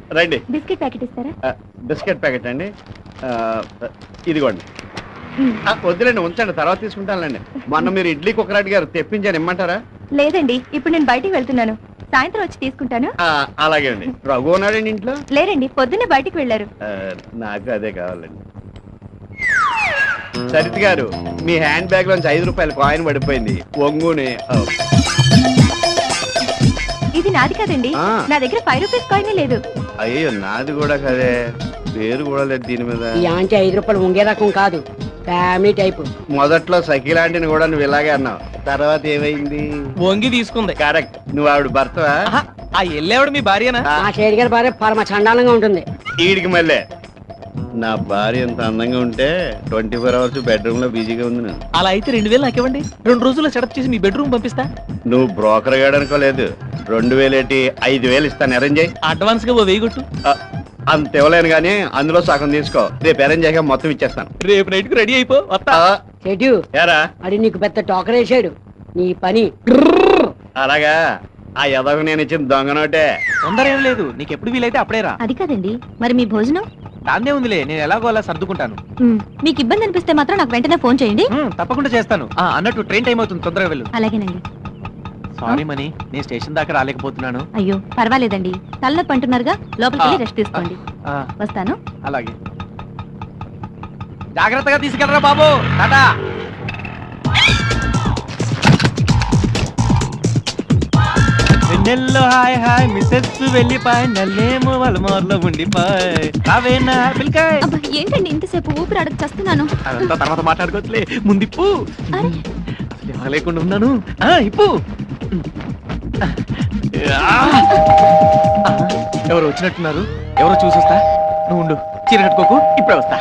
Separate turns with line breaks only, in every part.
రండి.
Biscuit packet ఇస్తారా?
Biscuit packet అండి, ఇదిగోండి. వద్దులేండి, ఉంచండి, తర్వాత తీసుకుంటానులేండి. మొన్న మీరు ఇడ్లీ కుక్కరాటి గారు తెప్పించాను, ఇమ్మంటారా?
లేదండి, ఇప్పుడు నేను బయటికి వెళ్తున్నాను, సాయంత్రం వచ్చి తీసుకుంటాను.
అలాగే అండి. రఘు ఉన్నాడండి ఇంట్లో?
లేరండి, పొద్దున్నే బయటికి వెళ్ళారు.
నాకు అదే కావాలండి. సరిత గారు, మీ హ్యాండ్ బ్యాగ్ లోంచి 5 రూపాయల కాయిన్ పడిపోయింది, ఒంగుని.
ఇది నాది కదండి, నా దగ్గర 5 రూపీస్ కాయిన్ లేదు.
అయ్యో, నాది కూడా కదే, పేరు కూడా లేదు దీని మీద.
5 రూపాయలు ఉంగే రకం కాదు, ఫ్యామిలీ టైప్.
మొదట్లో సఖిలాంటిని కూడా నువ్వు ఇలాగే అన్నావు, తర్వాత ఏమైంది?
వంగి తీసుకుంది.
కరెక్ట్, నువ్వు ఆవిడ భర్తవా?
ఆ ఎల్లేవాడు మీ భార్యనా?
మా షేడ్ గారి భార్య పరమ చండాలంగా ఉంటుంది.
ఈడికి మళ్ళీ నా భార్య ఎంత అందంగా ఉంటే 24 అవర్స్ బెడ్రూమ్ లో బిజీగా ఉంది. నేను
అలా అయితే 2000 నాకు ఇవ్వండి, 2 రోజుల్లో సెటప్ చేసి మీ బెడ్రూమ్ పంపిస్తా.
నువ్వు బ్రోకర్ గాడనుకోలేదు, 2000 ఏంటి 5000 ఇస్తాను, అరేంజ్ అయ్యి.
అడ్వాన్స్ గా 1000 కొట్టు.
అంత ఇవ్వలేను కానీ అందులో సగం తీసుకో, రేపు అరేంజ్ అయ్యాక మొత్తం ఇచ్చేస్తాను.
రేపు నైట్ కు రెడీ అయిపో, వస్తా.
చెడు
ఏరా,
అది నీకు పెద్ద టోకర్ వేసాడు, నీ పని.
అలాగా, ఆ ఎదకు నేను ఇచ్చిన దొంగ నోటే.
తొందర ఏం లేదు, నీకు ఎప్పుడు వీలైతే అప్పుడే రా.
అది కాదండి, మరి మీ భోజనం?
దాన్నే ఉందిలే, నేను ఎలాగో అలా సర్దుకుంటాను.
మీకు ఇబ్బంది అనిపిస్తే మాత్రం నాకు వెంటనే ఫోన్ చేయండి.
తప్పకుండా చేస్తాను. అన్నట్టు ట్రైన్ టైం అవుతుంది, తొందరగా వెళ్ళు.
అలాగేనండి.
సారీ మనీ, నేను స్టేషన్ దాకా రాలేకపోతున్నాను.
అయ్యో పర్వాలేదండి, తలనొప్పి అంటున్నారుగా, లోపలికి వెళ్ళి రెస్ట్ తీసుకోండి. వస్తాను. అలాగే,
జాగ్రత్తగా తీసుకెళ్ళరా బాబు. టాటా. వెన్నెల్లో హాయ్ హాయ్ మిసెస్ వెళ్ళిపాయ్, నల్లేమో వాళ్ళ మోర్లో ఉండిపాయ్. కావేనా పిల్కాయ్.
ఏంటండి ఇంతసేపు ఊపిరి అడగ చేస్తున్నాను.
అదంతా తర్వాత మాట్లాడుకోవచ్చులే, ముందు ఇప్పు. లేకుండా ఉన్నాను, ఇప్పు. ఎవరు వచ్చినట్టున్నారు, ఎవరో చూసొస్తా. నువ్వు ఉండు, చీర కట్టుకోకు, ఇప్పుడే వస్తా.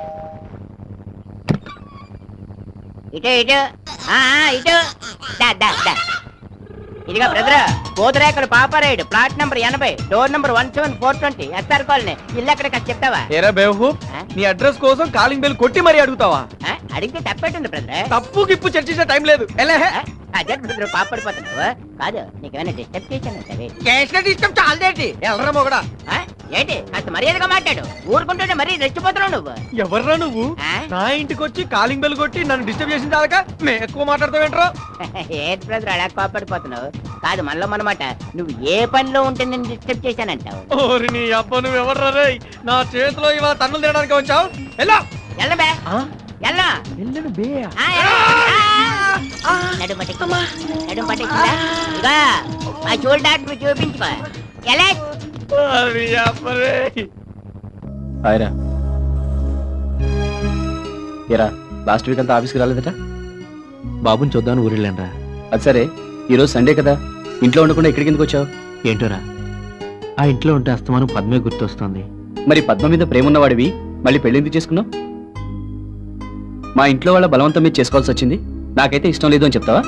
ఇటు ఇటు ఇటు ఇదిగా బ్రదర్, పోతురేకడు Paparayudu, plot number 80, door number 17420, S R colony. ఇల్లు ఎక్కడ చెప్తావా?
ఏరా బేవహూ, నీ అడ్రస్ కోసం కాలింగ్ బెల్ కొట్టి మరీ అడుగుతావా?
అడిగితే తప్పేటుంది బ్రదర్.
తప్పు గిప్పు చర్చించే టైం లేదు.
అదే బ్రదర్, పాపడిపోతున్నావు కాదు, నీకేమైనా డిస్టర్బ్ చేశాను.
డిస్టర్బ్ చాలదేటి, ఎల్లరా మొగడా.
ఏంటి కాస్త మర్యాదగా మాట్లాడు, ఊరుకుంటుంటే మరీ రెచ్చిపోతున్నావు నువ్వు.
ఎవర్రా నువ్వు? నా ఇంటికి వచ్చి కాలింగ్ బెల్ కొట్టి నన్ను డిస్టర్బ్ చేసిన దాకా మే ఎక్కువ మాట్లాడతావేంట్రా?
ఏంటి బ్రదర్ అలా కోపడిపోతున్నావు? కాదు మనలో మనమాట, నువ్వు ఏ పనిలో ఉంటే నేను డిస్టర్బ్ చేశానంటావు.
ఓరి నీ అబ్బా, నువ్వు ఎవర్రా రే? నా చేతిలో ఇవాళ తన్నులు తినడానికి వచ్చావు. ఎలా
ఎల్లబే ఎల్లా
వెళ్ళను బే.
నడుము పట్టిందా? ఇగా ఆ చూడు డాక్టర్ చూపించుకో. ఎలా
లాస్ట్ వీక్ అంతా ఆఫీస్కి రాలేదట?
బాబుని చూద్దామని ఊరిళ్ళండ్రా.
అది సరే, ఈరోజు సండే కదా, ఇంట్లో ఉండకుండా ఇక్కడికి ఎందుకు వచ్చావు?
ఏంటోరా, ఆ ఇంట్లో ఉంటే అస్తమానం పద్మే గుర్తొస్తుంది.
మరి పద్మ మీద ప్రేమ ఉన్నవాడివి మళ్ళీ పెళ్లి ఎందుకు చేసుకున్నావు? మా ఇంట్లో వాళ్ళ బలవంతం మీద చేసుకోవాల్సి వచ్చింది, నాకైతే ఇష్టం లేదు అని చెప్తావా?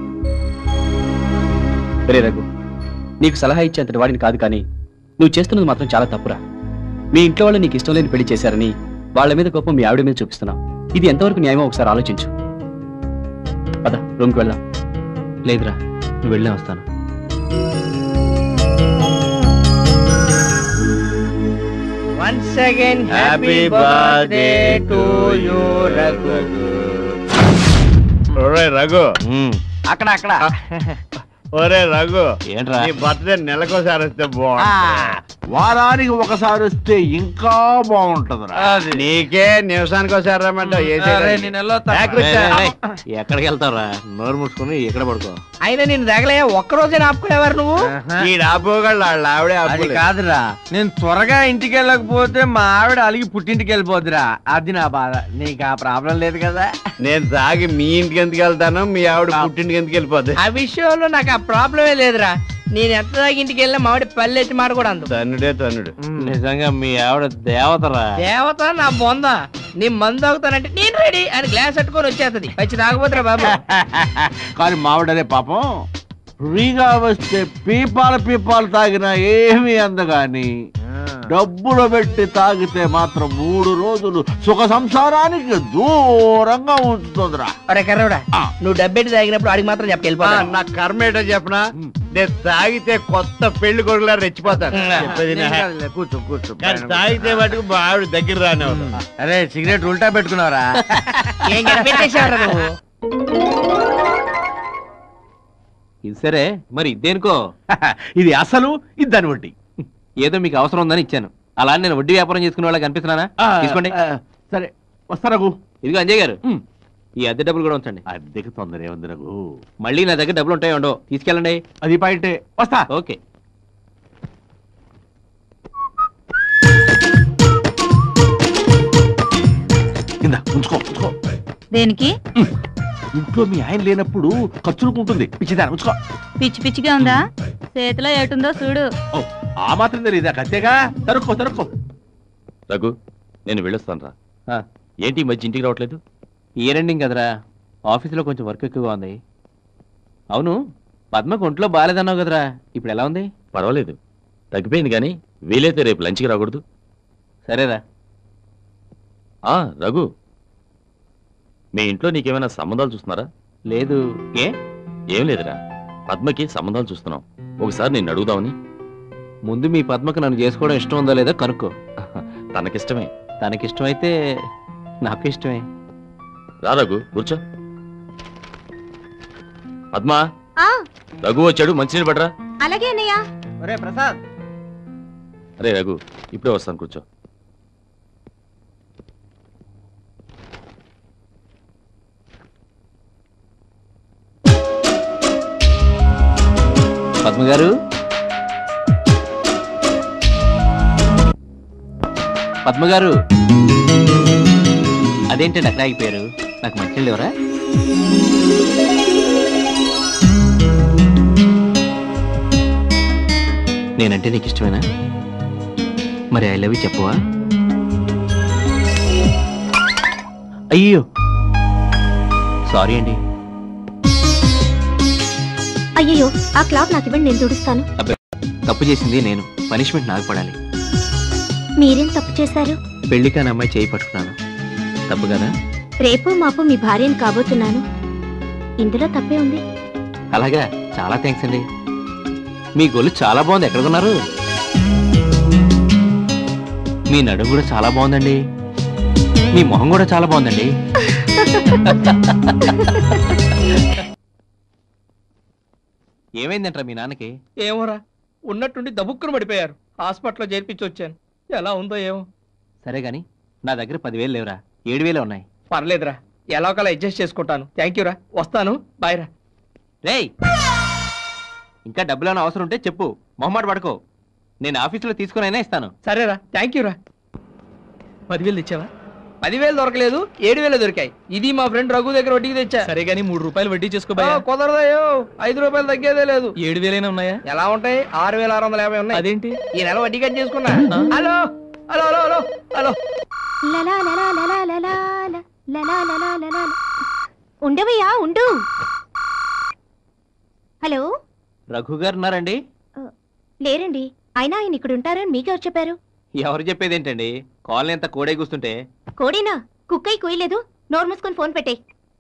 రే రఘు, నీకు సలహా ఇచ్చేంతటి వాడిని కాదు, కానీ నువ్వు చేస్తున్నది మాత్రం చాలా తప్పురా. మీ ఇంట్లో వాళ్ళు నీకు ఇష్టం లేని పెళ్లి చేశారని వాళ్ళ మీద కోపం మీ ఆవిడ మీద చూపిస్తున్నావు. ఇది ఎంతవరకు న్యాయమో ఒకసారి ఆలోచించు. పద, రూమ్కి వెళ్దాం.
లేదురా, నువ్వు వెళ్ళే వస్తాను.
Once again, happy birthday to you, Raghu.
Raghu,
అక్కడ
ఒరే రఘు,
ఏంట్రా?
నీ బర్త్డే నెలకోసారి వస్తే బాగుంటుంది.
వారానికి ఒకసారి వస్తే ఇంకా బాగుంటదిరా.
నీకే నిమిషానికి ఒకసారి రమ్మంటావు.
ఎక్కడికి వెళ్తావురా? నోరు మూసుకుని ఎక్కడ పడుకో.
అయినా నేను తగలే ఒక్కరోజే ఆపుకునేవారు నువ్వు.
ఈ ఆపుకోగలడు, వాళ్ళ ఆవిడే ఆపు.
కాదురా, నేను త్వరగా ఇంటికి వెళ్ళకపోతే మా ఆవిడ అలిగి పుట్టింటికి వెళ్ళిపోద్దిరా, అది నా బాధ. నీకు ఆ ప్రాబ్లం లేదు కదా.
నేను తాగి మీ ఇంటికి ఎందుకు వెళ్తాను, మీ ఆవిడ పుట్టింటికి ఎందుకు వెళ్ళిపోద్ది?
ఆ విషయంలో నాకు ఆ ప్రాబ్లమే లేదురా. నేను ఎంత దాకా ఇంటికి వెళ్ళినా మావిడ పల్లెట్టి మాట కూడా అందు.
తన్నుడే తన్నుడు.
నిజంగా మీ ఆవిడ దేవతరా.
దేవత నా బొంద. నీ మందు తాగుతానంటే నేను రెడీ అని గ్లాస్ పట్టుకొని వచ్చేస్తుంది. వచ్చి తాగబోతురా బాబు.
కానీ మావిడనే పాపం ఫ్రీగా వస్తే పీపాలు తాగినా ఏమీ అందగాని డబ్బులు పెట్టి తాగితే మాత్రం 3 రోజులు సుఖ సంసారానికి దూరంగా ఉంచుతుందిరా.
అరే కర్రవుడా, నువ్వు డబ్బెట్టి తాగినప్పుడు అడిగి మాత్రం చెప్పి వెళ్ళిపోతా.
నా కర్మ ఏంటో చెప్పనా, నేను తాగితే కొత్త పెళ్లి కొడుకులా రెచ్చిపోతాను చెప్పేది నా.
కూర్చో కూర్చో
కానీ తాగితే వాటికి మా ఆవిడ దగ్గర రానివ్వదు.
అరే సిగరెట్ ఉల్టా పెట్టుకున్నావరా?
ఏం కనిపెట్టేసేవారా నువ్వు?
ఇది సరే, మరి ఇదేనుకో.
ఇది అసలు ఇది దాని వడ్డీ.
ఏదో మీకు అవసరం ఉందని ఇచ్చాను. అలా నేను వడ్డీ వ్యాపారం చేసుకునే వాళ్ళకి కనిపిస్తున్నానా? తీసుకోండి.
సరే వస్తా రఘు.
ఇదిగో అంజయ్ గారు, ఈ అద్దె డబ్బులు కూడా ఉంచండి.
అద్దెకి తొందర ఏముంది రఘు?
మళ్ళీ నా దగ్గర డబ్బులు ఉంటాయో ఉండో తీసుకెళ్ళండి.
అది పాయింటే. వస్తా.
ఓకే.
కింద ఉంచుకో ఉంచుకో.
దేనికి?
ఇంట్లో మీ ఆయన లేనప్పుడు ఖర్చులకు ఉంటుంది. పిచ్చిదాన్ని ఉంచుకో.
పిచ్చి పిచ్చిగా ఉందా? చేతిలో ఏటుందో చూడు.
ఓ, ఆ మాత్రం తెలియదా? కత్తేగా తరుక్కో తరుక్కో.
రఘు, నేను వెళ్ళొస్తాను రా. ఏంటి ఈ మధ్య ఇంటికి రావట్లేదు?
ఇయర్ ఎండింగ్ కదరా, ఆఫీసులో కొంచెం వర్క్ ఎక్కువగా ఉంది. అవును, పద్మకు ఒంట్లో బాగాలేదన్నావు కదరా, ఇప్పుడు ఎలా ఉంది?
పర్వాలేదు, తగ్గిపోయింది. కానీ వీలైతే రేపు లంచ్కి రాకూడదు?
సరేరా.
రఘు, మీ ఇంట్లో నీకేమైనా సంబంధాలు చూస్తున్నారా?
లేదు. ఏ?
ఏం లేదురా, పద్మకి సంబంధాలు చూస్తున్నాం. ఒకసారి నేను అడుగుదామని.
ముందు మీ పద్మకు నన్ను చేసుకోవడం ఇష్టం ఉందో లేదో కనుక్కో.
తనకిష్టమే.
తనకిష్టమైతే నాకు ఇష్టమే.
రా రఘు, కూర్చో. పద్మా,
ఆ
రఘు వచ్చాడు, మంచినీళ్ళు పడరా.
అలాగే అన్నయ్య.
ఒరే ప్రసాద్,
అరే రఘు, ఇప్పుడే వస్తాను, కూర్చో.
పద్మ గారు, పద్మ గారు, అదేంటండి అక్కడ ఆగిపోయారు? నాకు మంచినీళ్ళు ఎవరా? నేనంటే నీకు ఇష్టమేనా? మరి ఐ లవ్ యూ చెప్పవా? అయ్యో సారీ అండి.
అయ్యో, ఆ క్లాత్ నాకు ఇవ్వండి, నేను తుడుస్తాను.
తప్పు చేసింది నేను, పనిష్మెంట్ నాకు పడాలి.
మీరేం తప్పు చేశారు?
పెళ్లి కాని అమ్మాయి చేయి పట్టుకున్నాను, తప్పు కదా?
రేపు మాపు మీ భార్యను కాబోతున్నాను, ఇందులో తప్పే ఉంది.
అలాగా, చాలా థ్యాంక్స్ అండి. మీ గొల్లు చాలా బాగుంది, ఎక్కడ కొన్నారు? మీ నడుము కూడా చాలా బాగుందండి, మీ మొహం కూడా చాలా బాగుందండి. ఏమైందంటారా మీ నాన్నకి?
ఏమోరా, ఉన్నట్టుండి దబుక్కును పడిపోయారు. హాస్పిటల్లో చేర్పించి వచ్చాను, ఎలా ఉందో ఏమో.
సరే గాని నా దగ్గర 10,000 లేవురా, 7,000 ఉన్నాయి.
పర్లేదురా, ఎలా ఒకలా అడ్జస్ట్ చేసుకుంటాను. థ్యాంక్ యూరా, వస్తాను, బాయ్ రా.
రేయ్, ఇంకా డబ్బులు ఏమైనా అవసరం ఉంటే చెప్పు, మొహమాట పడుకో. నేను ఆఫీసులో తీసుకునైనా ఇస్తాను.
సరేరా, థ్యాంక్ యూరా. 10,000 తెచ్చావా? 10,000 దొరకలేదు, 7,000 దొరికాయి. ఇది మా ఫ్రెండ్ రఘు దగ్గర వడ్డీకి తెచ్చా.
సరే గానీ 3 రూపాయలు వడ్డీ చేసుకో.
కుదరదయో, 5 రూపాయలు తగ్గేదే లేదు.
7,000 ఉన్నాయా?
ఎలా ఉంటాయి? 6,650 ఉన్నాయి.
అదేంటి?
ఈ నెల వడ్డీ కట్ చేసుకున్నా. Hello hello hello hello hello.
ఉండవయ్యా, ఉండు. హలో,
రఘు గారు ఉన్నారండి?
లేరండి. అయినా ఆయన ఇక్కడ ఉంటారని మీకెవరు చెప్పారు?
ఎవరు చెప్పేదేంటండి, కాలనీ అంతా కోడే కూస్తుంటే.
కోడేనా? కుక్కై కూయలేదు. నోరు మూసుకొని ఫోన్ పెట్టే.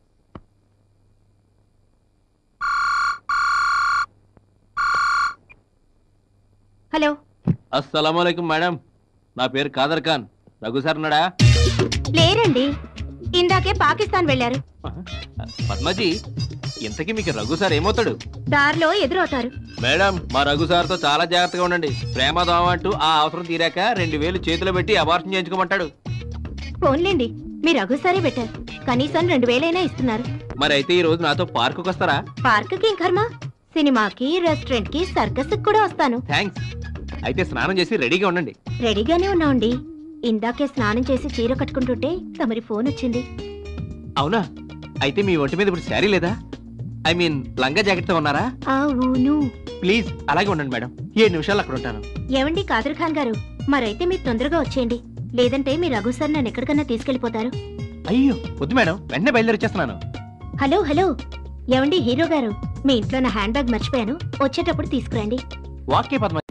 హలో.
అస్సలాముఅలైకుం మేడం, నా పేరు కాదర్ ఖాన్. రఘు సార్ ఉన్నాడా?
లేరండి, ఇందాకే పాకిస్తాన్ వెళ్ళారు.
పద్మజీ, ఇంతకీ మీకు రఘు సార్ ఏమవుతాడు?
దారిలో ఎదురవుతారు.
మేడం, మా రఘు సార్తో చాలా జాగ్రత్తగా ఉండండి. ప్రేమ దోమ అంటూ ఆ అవసరం తీరాక 2,000 చేతిలో పెట్టి అబార్షన్ చేయించుకోమంటాడు.
ఫోన్లేండి, మీ రఘు సరే బెటర్. కనీసం 2,000 ఇస్తున్నారు.
మరి అయితే ఈ రోజు నాతో పార్కుకి వస్తారా?
పార్కుకి ఇంకర్మా, సినిమాకి, రెస్టారెంట్ కి, సర్కస్ కూడా వస్తాను.
థ్యాంక్స్. అయితే స్నానం చేసి రెడీగా ఉండండి.
రెడీగానే ఉన్నాండి. ఇందాకే స్నానం చేసి చీర కట్టుకుంటుంటే తమరి ఫోన్ వచ్చింది.
అవునా? అయితే మీ ఒంటి మీద ఇప్పుడు శారీ లేదా? ఐ మీన్ లంగా జాకెట్ తో ఉన్నారా?
అవును.
ప్లీజ్ అలాగే ఉండండి మేడం, 7 నిమిషాలు అక్కడ ఉంటాను.
ఏమండి కాదర్ ఖాన్ గారు, మరైతే మీరు తొందరగా వచ్చేయండి, లేదంటే మీ రఘు సార్ నన్ను ఎక్కడికన్నా తీసుకెళ్లిపోతారు.
అయ్యో వద్దు మేడం, వెంటనే బయలుదేరి వచ్చేస్తున్నాను.
హలో హలో, ఏమండి హీరో గారు, మీ ఇంట్లో నా హ్యాండ్ బ్యాగ్ మర్చిపోయాను, వచ్చేటప్పుడు తీసుకురండి.
వాకే పద్మ.